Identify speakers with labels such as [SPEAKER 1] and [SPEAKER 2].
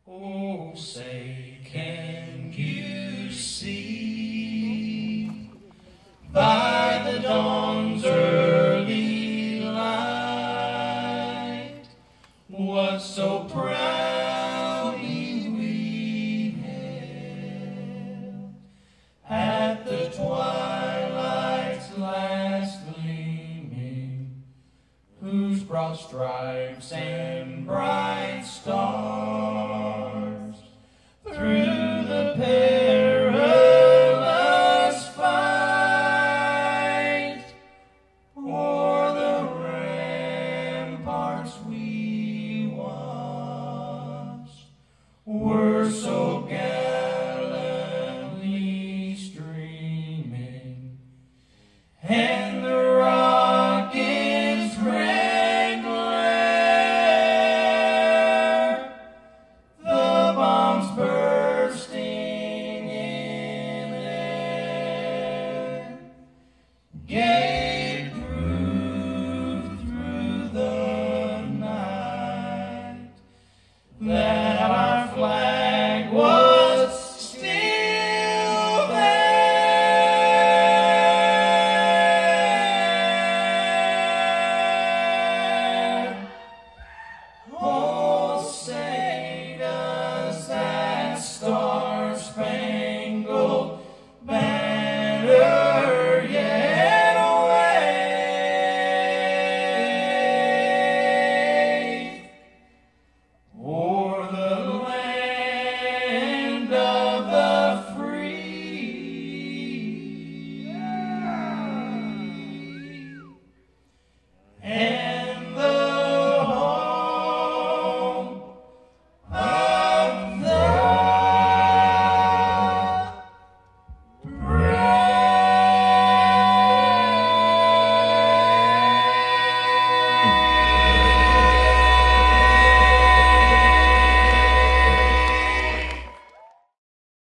[SPEAKER 1] Oh, say, can you see by the dawn's early light what so proudly we hailed at the twilight's last gleaming, whose broad stripes and bright stars through the perilous fight o'er the ramparts we watched were so gallantly streaming, and the rocket's red glare, the bombs bursting in air, gave proof through the night that